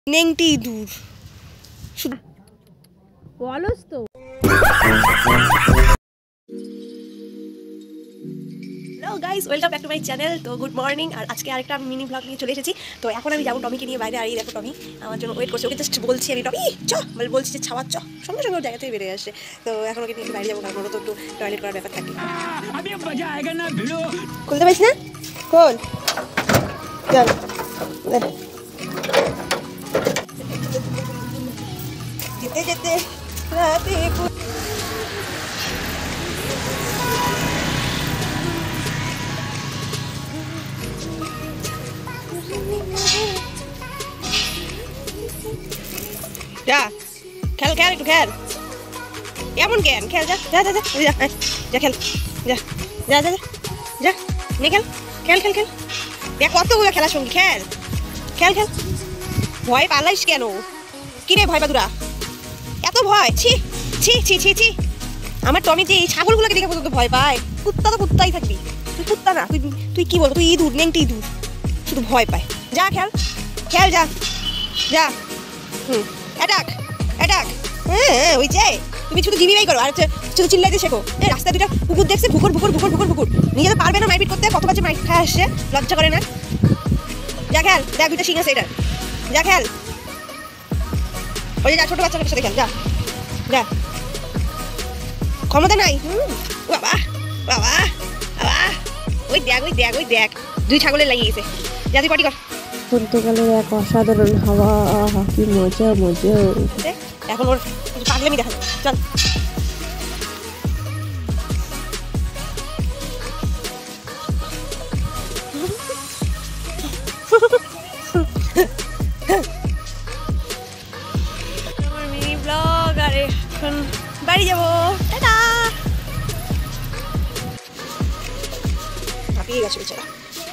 নেংটি দূর অলস তো। Hello guys, welcome back to my channel. তো গুড মর্নিং। আর আজকে আরেকটা মিনি ব্লগ নিয়ে চলে এসেছি। তো এখন আমি যাবো টমিকে নিয়ে বাইরে। আর এই দেখো টমি আমার জন্য ওয়েট করছে। ওকে জাস্ট বলছি আমি টমি চ, বলছি যে ছাওয়ার চ, সঙ্গে সঙ্গে ওর জায়গা থেকে বেরিয়ে আসছে। তো এখন ওকে নিয়ে বাইরে যাবো, কারণ ওরও তো একটু টয়লেট করার ব্যাপার থাকে। খুলতে পারিস না? খোল, চল। যেতে যেতে রাতে যা খেল, খেল একটু খেল। এমন কেন? খেল, যা যা যা যা যা খেল, যা যা যা যা নিয়ে খেল, খেল খেল খেল। দেখ কতগুলো খেলার সঙ্গে, খেল খেল খেল। ভয় পালাইস কেন? কিরে ভয় পাদুরা, এত ভয়? ছি ছি ছি ছি ছি। আমার টমি যে এই ছাগলগুলোকে দেখে পর্যন্ত ভয় পায়। কুত্তা তো কুত্তাই থাকবি, তুই কুত্তা না। তুই তুই কি বলবো, তুই ইঁদুর, নেংটি ইঁদুর, শুধু ভয় পায়। যা খেল খেল, যা যা। Attack attack. হ্যাঁ ওই যে তুমি শুধু জিমিবাই করো আর শুধু চিল্লাইতে শেখো। রাস্তায় দুটা কুকুর দেখছে, ভুকুর ভুকুর ভুকুর ভুকুর ভুকুর। নিজে তো পারবে না মারপিট করতে, কতবার যে মাইট খায় আসছে, লজ্জা করে না? যা খেল, দেখ দুইটা শিং আছে এটার, যা খেল। ওই যা ছোট বাচ্চাদের সাথে খেল, যা যা। ক্ষমতা নাই। বাবা বাবা বাবা, ওই দেখ ওই দেখ ওই দেখ, দুই ছাগলের লাগিয়ে গেছে। যা তুই পটি কর। পর্তুগালের এক অসাধারণ হাওয়া, কি মজা মজা। এখন ওর পাগলামি দেখা, চল। আমার মিনি ব্লগ, আর এখন বাড়ি যাবো। টাটা। হাঁপিয়ে গেছে বেচারা।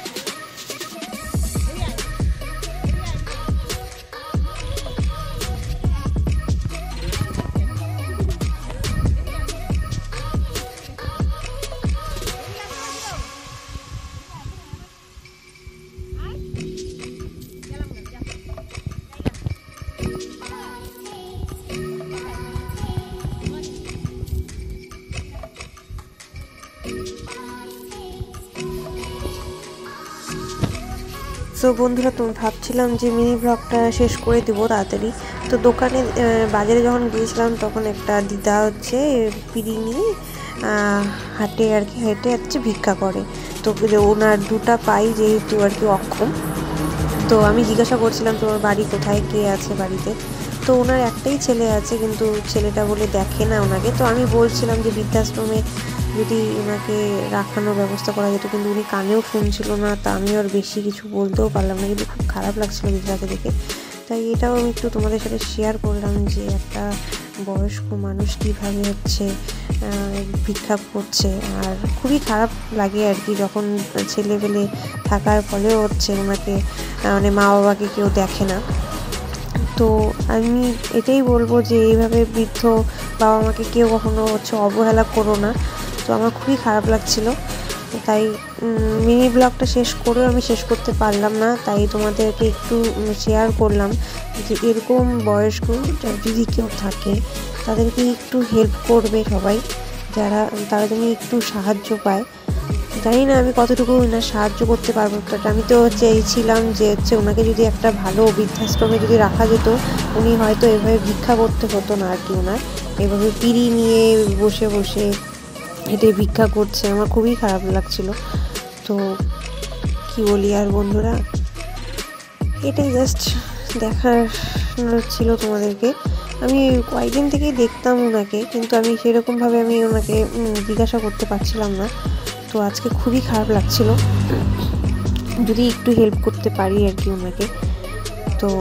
সো বন্ধুরা, তুমি ভাবছিলাম যে মিনি ব্লগটা শেষ করে দেবো তাড়াতাড়ি। তো দোকানে বাজারে যখন গিয়েছিলাম তখন একটা দিদা হচ্ছে পিড়ি নিয়ে হাটে আর কি, হেঁটে যাচ্ছে, ভিক্ষা করে। তো ওনার দুটা পাই যেহেতু আর কি অক্ষম, তো আমি জিজ্ঞাসা করছিলাম তোমার বাড়ি কোথায়, কে আছে বাড়িতে। তো ওনার একটাই ছেলে আছে, কিন্তু ছেলেটা বলে দেখে না ওনাকে। তো আমি বলছিলাম যে বৃদ্ধাশ্রমে যদি ওনাকে রাখানোর ব্যবস্থা করা যেত, কিন্তু উনি কানেও শুনছিল না। তা আমি আর বেশি কিছু বলতেও পারলাম না, কিন্তু খুব খারাপ লাগছিলো দিদাকে দেখে। তাই এটাও আমি একটু তোমাদের সাথে শেয়ার করলাম যে একটা বয়স্ক মানুষ কীভাবে হচ্ছে ভিক্ষা করছে। আর খুবই খারাপ লাগে আর কি, যখন ছেলেবেলে থাকার ফলেও হচ্ছে ওনাকে মানে মা বাবাকে কেউ দেখে না। তো আমি এটাই বলবো যে এইভাবে বৃদ্ধ বাবা মাকে কেউ কখনো হচ্ছে অবহেলা করো না। তো আমার খুবই খারাপ লাগছিলো, তাই মিনি ব্লগটা শেষ করেও আমি শেষ করতে পারলাম না। তাই তোমাদেরকে একটু শেয়ার করলাম যে এরকম বয়স্ক যদি কেউ থাকে তাদেরকে একটু হেল্প করবে সবাই, তারা যেন একটু সাহায্য পায়। জানি না আমি কতটুকু ওনার সাহায্য করতে পারবো। আমি তো চেয়েছিলাম যে হচ্ছে ওনাকে যদি একটা ভালো বৃদ্ধাশ্রমে যদি রাখা যেত, উনি হয়তো এভাবে ভিক্ষা করতে হতো না আর কি। ওনার এভাবে পিড়ি নিয়ে বসে বসে হেঁটে ভিক্ষা করছে, আমার খুবই খারাপ লাগছিল। তো কি বলি আর বন্ধুরা, এটাই জাস্ট দেখার ছিল তোমাদেরকে। আমি কয়েকদিন থেকেই দেখতাম ওনাকে, কিন্তু আমি সেরকমভাবে আমি ওনাকে জিজ্ঞাসা করতে পারছিলাম না। তো আজকে খুবই খারাপ লাগছিল, যদি একটু হেল্প করতে পারি আর কি ওনাকে। তো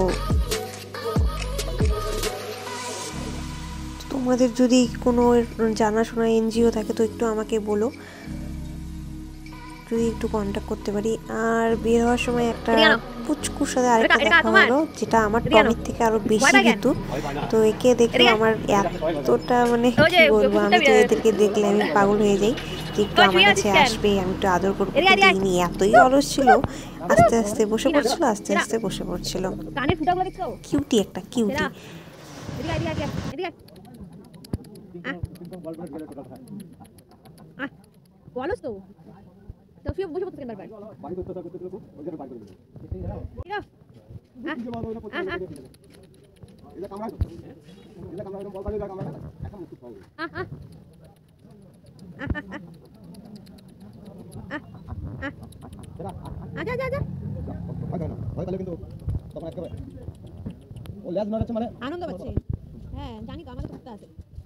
তোমাদের যদি কোনো জানাশোনা এনজিও থাকে তো একটু আমাকে বলো, যদি একটু কন্ট্যাক্ট করতে পারি। আর বের হওয়ার সময় একটা পুচকুর সাথে আরেকটা দেখা হলো, যেটা আমার টমির থেকে আরো বেশি কিন্তু। তো একে দেখে আমার এতটা মানে কি বলবো, আমি তো এদেরকে দেখলে আমি পাগল হয়ে যাই যে একটু আমার কাছে আসবে, আমি একটু আদর করবো। তিনি এতই অলস ছিল আস্তে আস্তে বসে পড়ছিল, আস্তে আস্তে বসে পড়ছিল। কানের ফুটাগুলো দেখছো? কিউটি একটা, কিউটি। এদিকে এদিকে এদিকে বলস তো তো ফিরে বসে পড়তে বারবার বাড়ি করতে তো ওই জন্য বাড়ি করে দিল এটা কামড়া এটা কামড়া বল পানি দাও কামড়া এখন মুক্ত পাও আচ্ছা আচ্ছা আচ্ছা হয় না হয় তাহলে কিন্তু তখন একেবারে ও লেজ মারছে মানে আনন্দ পাচ্ছে। হ্যাঁ জানি তো আমাদের করতে আছে।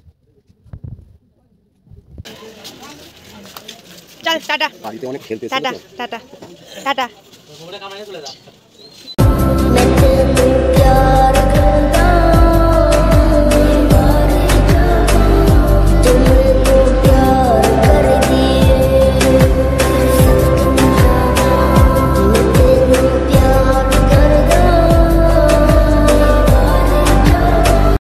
চল টাটা, বাড়িতে অনেক খেলতে টাটা টাটা টাটা। ওটা কামাই চলে যা